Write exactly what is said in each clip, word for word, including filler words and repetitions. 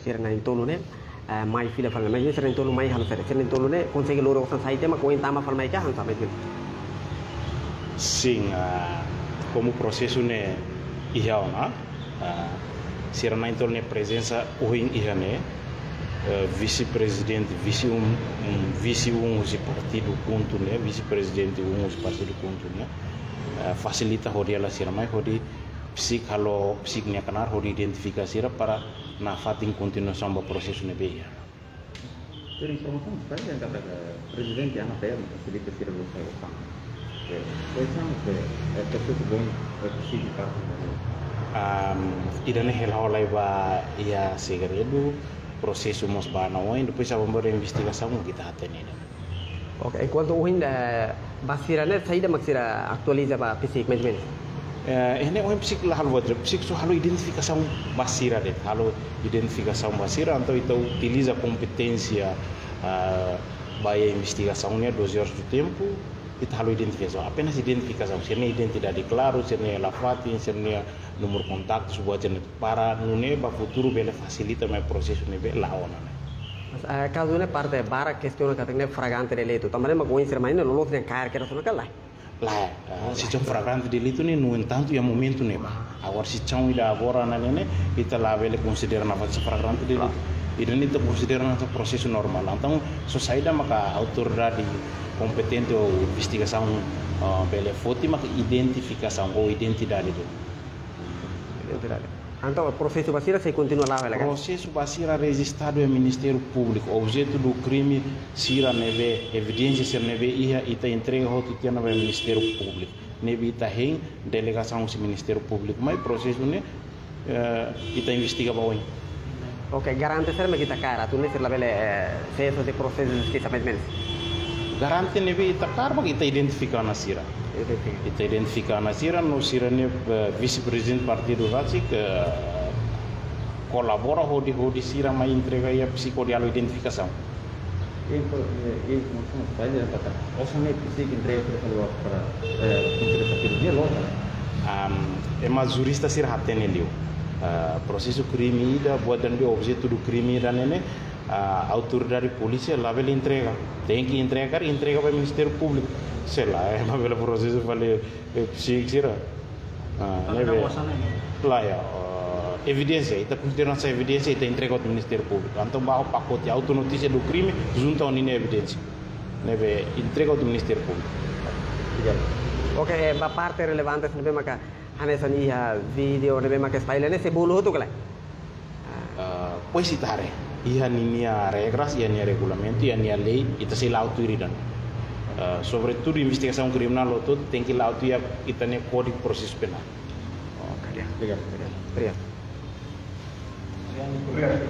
sira na intolo ne mai fila fala mai sira intolo mai hal sira sira intolo ne consegue loro osan saite ma ko intama fala mai ka han samai sim uh, como processo ne ihaona uh, sira na intolo ne presença o in ihane uh, vice-presidente vice um, um vice um os partido conto ne vice-presidente um os partido conto ne uh, facilita horia la sira mai hori psik halo psik ne kanar hori identifikasi para na fatin continuação do processo ne beia. Ter informação sai yang kata presiden yang ada yang sedikit kira saya utang. Saya sama saya terus bom psik di partai. Um, idane hel holai ba ia segredo processo mos bana oin depois a bomba investigação kita hatene. Ok, enquanto o ainda basira ne saída maxira atualiza ba psik management. Eh, ini orang psik lah halu buat psik so halu identificação basira deh, halu identificação basira, então itu utiliza competência uh, baia investigaçãonya doze horas do tempo, itu halu identificação, apenas identificação, sini identidade claro, sini lafati, sini nomor kontak, sebuah jenis para nune ba futuro bele facilita mais processo nebe laona. Mas uh, caso ne parte bara questione katene fragante deleito, tamane ma coincer mai ne lo loten cair que era só naquela. Lá, se tem flagrante delito nem no entanto é momento nem agora se tem ida agora na nene ita lá ele considera na fase flagrante delito e não ita considera na processo normal então só saída maka autoridade competente ou investigação uh, bele foto maka identificação ou identidade do identidade então o processo basira se continua lá o processo basira registrado é Ministério Público objeto do crime sira neve evidência ser neve ia ita entrega ao titia no Ministério Público neve ita hen delegação do Ministério Público mas processo ne uh, ita investiga bawin. Ok, garante ser me kita cara tu ne ser la bele se eso de processo de justiça mais menos garante neve ita cara mas ita identificar na sira ita identificar na sira no sira ne uh, vice-presidente partido Ratsik uh, colabora hodi hodi sira mai entrega ia psicodialo identificação. Ini maksudnya saya yang kata, osane psik entrega para para para partido dia logo. Um, é uma jurista sira hatene liu. Uh, processo crime ida buat dan objeto do crime dan nene a autoridade polícia lá ele entrega tem que entregar entrega para o Ministério Público sei lá é uma bela processo vale psik sira ah neve lá ya evidência ita considera essa evidência ita entrega ao Ministério Público então vai o pacote autonotícia do crime junto ao nini evidência neve entrega ao Ministério Público. Ok, ba parte relevante nebe maka hanesan ia video nebe maka style ne se bulu tu kalai pois citare ia ninia regras ia nia regulamento ia nia lei ita se lauto iridan uh, sobretudo investigação criminal ou tudo tem que lauto ia ita ne código processo penal. Oh, kalian Obrigado. Obrigado. Obrigado.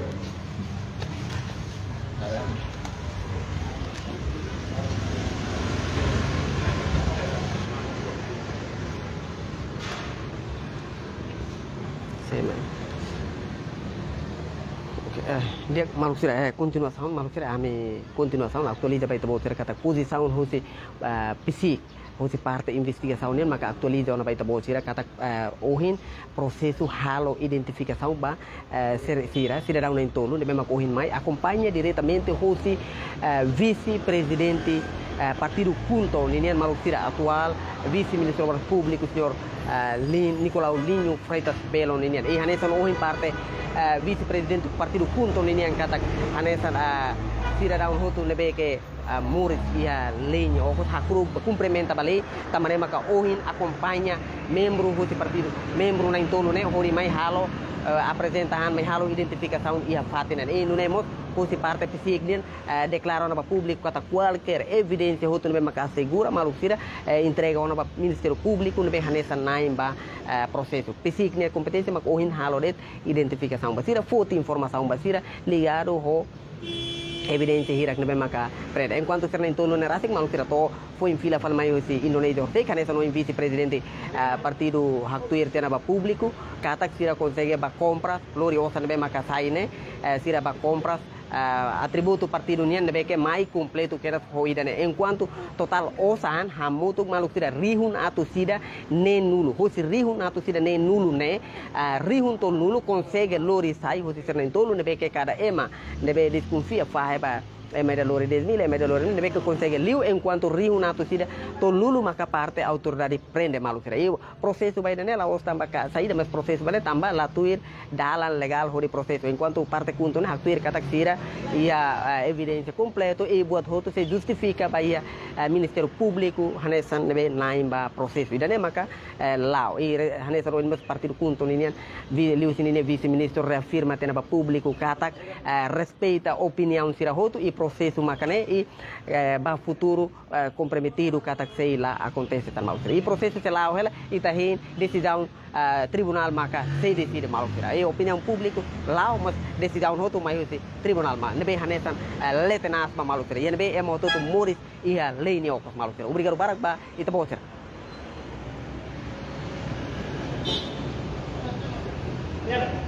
Sema. Eh, dia malu sira eh continuação malu sira ami continuação atualiza para itu ter kata posição hosi uh, psik hosi parte investigação ne maka atualiza ona para itu sira kata uh, ohin processo halo identificação ba uh, sira sira da una intolo ne maka ohin mai acompanha diretamente hosi uh, vice-presidente uh, partido culto ninian malu sira atual vice-ministro público senhor uh, Nicolau Linho Freitas Belo ninian e hanesan ohin parte Uh, vice-presidente do partido Kunto ini yang kata anesan uh, sira daun hotu lebe ke uh, murid ia linha ou hakru cumprimenta bali tamane maka ohin acompanha membro do partido membro na intolo ne hori mai halo uh, apresentahan mai halo identificação ia fatina e no nemo hosi parte psik din uh, declara na público kata qualquer evidência hotu lebe maka segura malu sira uh, entrega na Ministério Público lebe hanesan naimba uh, processo psik ne competência maka ohin halo det identificação basira foto informação basira ligado ho evidência hirak nebe maka pred enquanto serna intolo ne rasik malu sira to foi em fila fal maio si Indonesia te kanesa no vice presidente uh, partido haktuir tena ba público katak sira consegue ba compras lori osa nebe maka saine uh, sira ba compras uh, atributo partido nian nebe ke mai completo que era hoidane enquanto total osan hamutuk maluk sida rihun atu sida ne nulo hosi rihun atu sida ne nulo ne uh, rihun to nulo consegue lori sai hosi sernen tolu nebe ke cada ema nebe desconfia faheba e mai da loro desmile e mai da loro nebe che consegue liu enquanto riunato sida to lulu maka parte autoridade prende malu sira eu processo vai nela os tamba ka saída mas processo vai tamba la tuir dalan legal hori processo enquanto parte kunto na tuir kata sira ia evidência completo e buat hoto se justifica vai ministério público hanesan nebe naimba processo idane maka lao e hanesan ro mas partido kunto ninian vi liu sinine vice ministro reafirma tena público kata respeita opinião sira hoto e processo macane e eh, ba futuro eh, comprometido kata sei lá acontece tal mal e processo se lá ela e tá hin decisão uh, tribunal maka sei decide mal kira e opinião público lá mas decisão hoto mai se tribunal ma nebe hanesan uh, letenas ma mal kira e nebe é moto to moris e a lei ne okos mal kira obrigado barak ba e tá bom Yeah.